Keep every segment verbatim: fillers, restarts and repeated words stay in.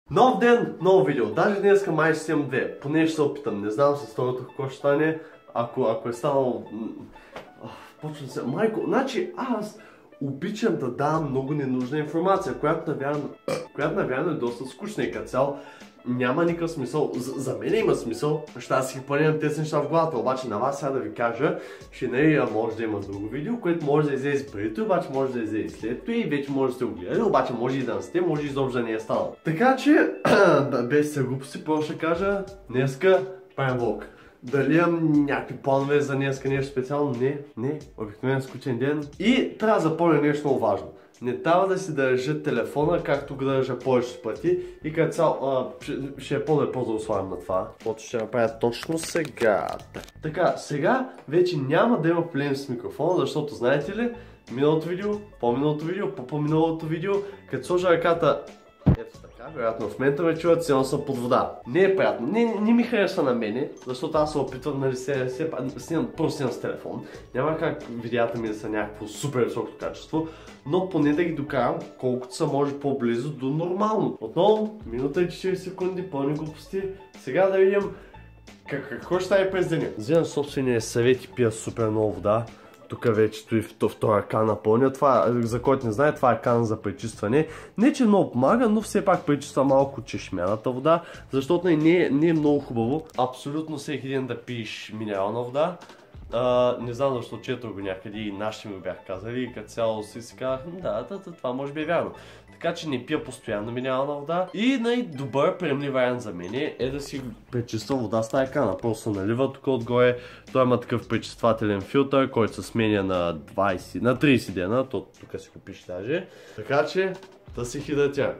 Нов ден, ново видео. Даже днеска май ще имам две. Поне ще се опитам. Не знам с второто какво ще стане. Ако, ако е станало... Почвам се... Майко, значи аз обичам да давам много ненужна информация, която навярно, която навярно е доста скучна и като цяло няма никакъв смисъл. За, за мен има смисъл. Ще аз си планирам тези неща в главата, обаче на вас сега да ви кажа, че не може да има друго видео, което може да излезе преди, обаче може да излезе след това и вече може да сте го гледали, обаче може и да не сте, може и изобщо да не е станало. Така че, без се глупости, просто ще кажа, днеска правим влог. Дали имам някакви планове за днеска нещо специално? Не, не, обикновен скучен ден. И трябва да запомня нещо много важно. Не трябва да си държа телефона, както го държа повечето пъти и като цяло ще е по-добре да ославям на това. Каквото ще направя точно сега. Така, сега вече няма да има проблем с микрофона, защото знаете ли, миналото видео, по-миналото видео, по-по-миналото видео, като сложа ръката ето така, вероятно в момента ме чуват, сигурно съм под вода. Не е приятно, не, не ми харесва на мене, защото аз се опитвам, нали, се, се, снимам, просто снимам с телефон. Няма как видеята ми да са някакво супер високо качество, но поне да ги докарам колкото са може по-близо до нормално. Отново, минута и четиридесет секунди, пълни глупости. Сега да видим как, какво ще стане през деня. Вземам собствения съвет и пия супер много вода. Тук вече стои втора кана пълня. Това, за който не знае, това е кана за пречистване. Не че много помага, но все пак пречиства малко чешмяната вода, защото не е, не е много хубаво. Абсолютно всеки ден да пиеш минерална вода. Uh, не знам защо четох го някъде и нашите ми бях казали и като цяло си си казах, да, да, да, това може би е вярно. Така че не пия постоянно минерална вода и най-добър приемлив вариант за мен е да си пречиствам вода с тая кана. Просто налива тук отгоре, той има такъв пречиствателен филтър, който се сменя на двайсет, на трийсет дена, то тук си го пише даже. Така че да си хидратя.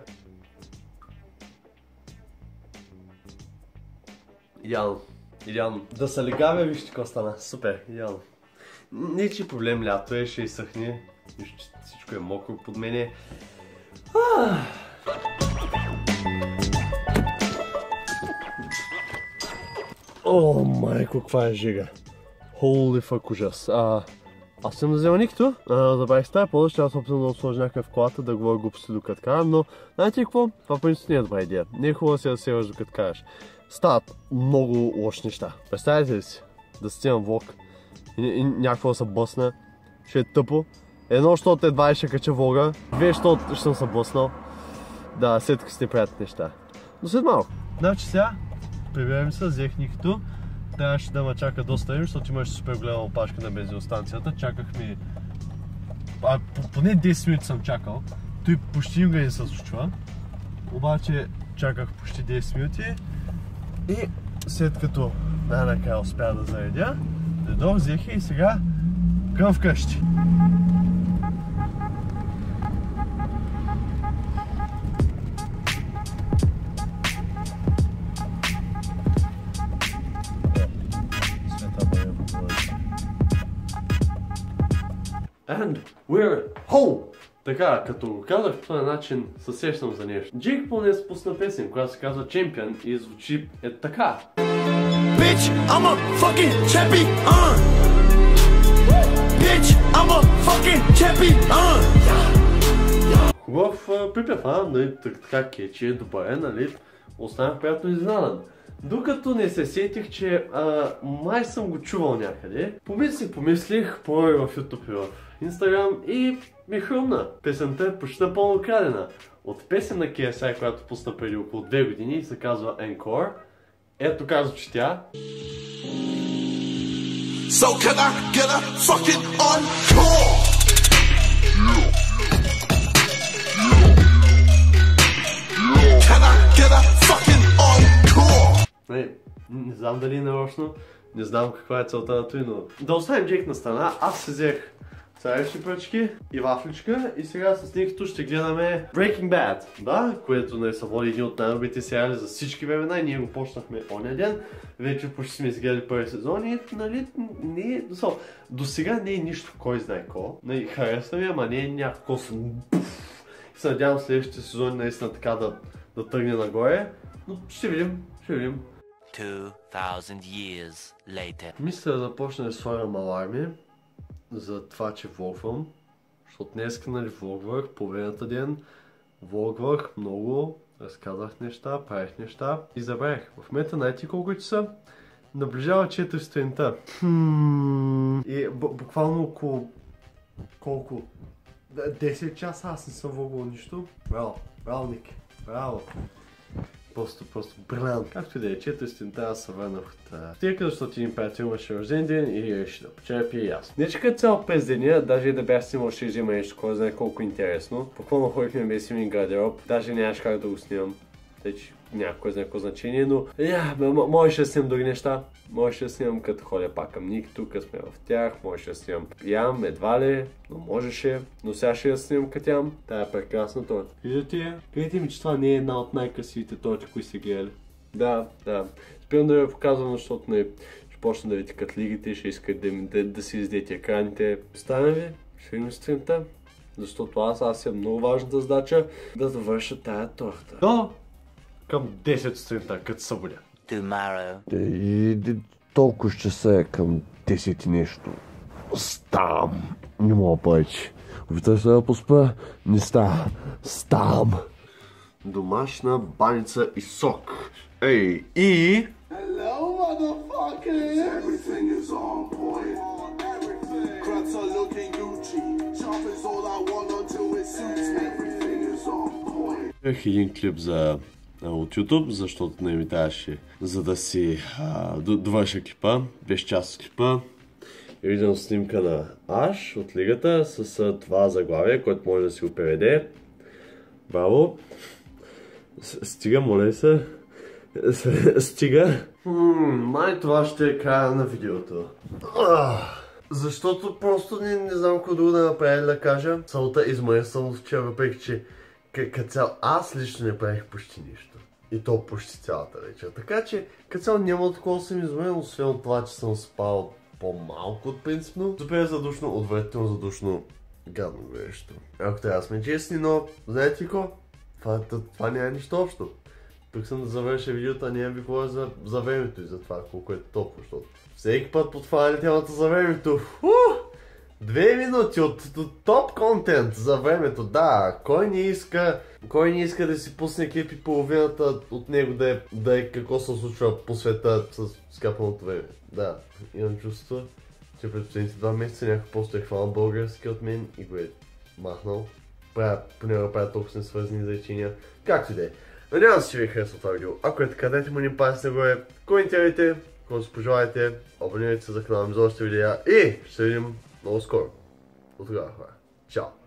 Идеално. Идеално. Да се легавя, вижте какво стана. Супер, идеално. Не че проблем, лято е, ще изсъхне. Всичко е мокро под мене. О, майко, каква е жига. Holy fuck, ужас. А, аз съм да взема никто. Забравих с тая пода, ще аз опитам да сложа някакъв в колата, да говоря глупости докато карам, но знаете ли какво? Това принцип не е добра идея. Не е хубаво да се разсеваш докато караш. Стават много лоши неща. Представете ли си да снимам влог и, и някакво да се бъсна, ще е тъпо. Едно, защото едва ще кача влога, две, защото ще съм се бъснал. Да, след като сте правят неща. Но след малко. Значи сега, прибирам се, взех никто. Трябваше да ме чака доста време, защото имаше супер голяма опашка на бензиностанцията. Чаках ми... А, поне десет минути съм чакал. Той почти никога не се случва. Обаче чаках почти десет минути. И след като най-накрая успя да заредя, дойдох, взех и сега към вкъщи. And we're home! Така, като го казах по този начин, се сещам за нещо. Джейк Пол не спусна песен, която се казва Champion и звучи е така. Bitch, I'm a fucking champion! Bitch, I'm a fucking champion! Хубав припев, а? Нали, така кетчи е добре, нали? Останах приятно изненадан. Докато не се сетих, че а, май съм го чувал някъде, помислих, помислих, проверих в YouTube и в Instagram и ми хрумна. Песента е почти напълно крадена. От песен на Кей Ес Ай, която пусна преди около две години и се казва Encore. Ето казва, че тя. So can I get a fucking encore? Can I get a fucking encore? Не, не знам дали е нарочно, не знам каква е целта на той, но... Да оставим Джейк на страна, аз се взех царевични пръчки и вафличка и сега с Никито ще гледаме Breaking Bad, да, което не са води един от най-добрите сериали за всички времена и ние го почнахме оня ден. Вече почти сме изгледали първи сезон и, нали, не е... До сега не е нищо кой знае ко. Нали, харесва ми, ама не е някакво съм... И се надявам следващите сезони наистина така да, да тръгне нагоре, но ще видим, ще видим. two thousand years later. Мисля да започна да слагам аларми за това, че влогвам, защото днеска, нали, влогвах половината ден, влогвах много разказах неща, правих неща и забравих. В момента знаете колко часа? Наближава четири сутринта. И буквално около... колко? десет часа аз не съм вългал нищо. Браво, браво, Ники, браво. Просто, просто брилянт. Както и да е, четири сутринта аз се върнах от аптека, защото един приятел имаше рожден ден и реши да почерпи и аз. Не че като цял през деня, даже и да бях снимал, ще взема нещо, кой знае колко интересно. Буквално ходихме без един гардероб, даже нямаш как да го снимам. Тъй, че няма кой знае какво значение, но я, можеше да снимам други неща. Можеше да снимам като ходя пак към Ник, тук сме в тях, можеше да снимам ям, едва ли, но можеше, но сега ще да снимам като ям. Тая е прекрасна торта. Виждате, гледайте ми, че това не е една от най-красивите торти, които сте гледали. Да, да. Спирам да ви показвам, защото не ще почна да ви текат лигите, ще искат да, да, да си издете екраните. Оставям ви, ще видим сутринта, защото аз, аз имам много важната задача да завърша тая торта. До към десет сутринта, като събудя. Tomorrow. И толкова часа е към десет и нещо. Стам. Не мога повече. Опитам се да поспа. Не става. Стам. Домашна баница и сок. Ей, и... Hello, motherfuckers! Everything is on point. Everything. Crabs are looking Gucci. Sharp is all I want until it suits me. Everything is on point. Имах един клип за от YouTube, защото не ми трябваше, за да си а, довърша клипа, беше част от клипа. И виждам снимка на Аш от лигата с а, това заглавие, което може да си го преведе. Браво! Стига, моля се. Стига. Май това ще е края на видеото. Защото просто не, не знам какво друго да направя да кажа. Целта измъсвам вчера, въпреки че като цяло аз лично не правих почти нищо. И то почти цялата вечер. Така че като цяло няма такова съм измънен, освен от това, че съм спал по-малко от принципно. Супер задушно, отвратително задушно, гадно горещо. Ако трябва да сме честни, но знаете ли какво? Това, това, това няма нищо общо. Тук съм да завърша видеото, а няма ви говоря за, за времето и за това колко е топло, защото всеки път подхваля темата за времето. Фу! Две минути от, от топ контент за времето, да, кой не иска, кой не иска да си пусне клип и половината от него да е, да е какво се случва по света с скапаното време. Да, имам чувство, че през последните два месеца някой просто е хванал български от мен и го е махнал. Правя, понякога правя толкова несвързани изречения, както и да е. Надявам се, че ви е харесало това видео. Ако е така, дайте му един палец нагоре, коментирайте, ако си пожелаете, абонирайте се за канала ми за още видеа и ще се видим много скоро. До тогава, хора. Чао!